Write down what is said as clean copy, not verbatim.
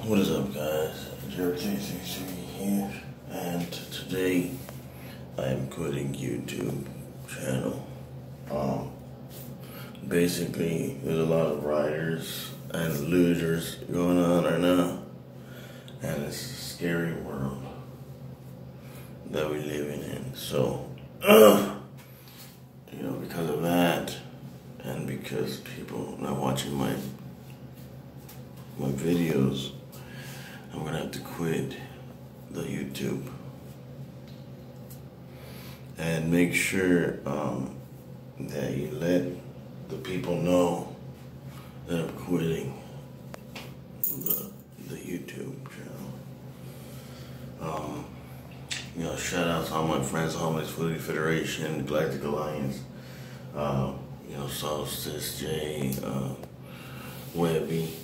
What is up, guys? Jared333 here, and today I am quitting YouTube channel. Basically, there's a lot of rioters and looters going on right now, and it's a scary world that we're living in. So, because of that, and because people are not watching my videos, I'm gonna have to quit the YouTube and make sure that you let the people know that I'm quitting the YouTube channel. Shout out to all my friends, Homeless Foodie Federation, Galactic Alliance, Solstice J, Webby,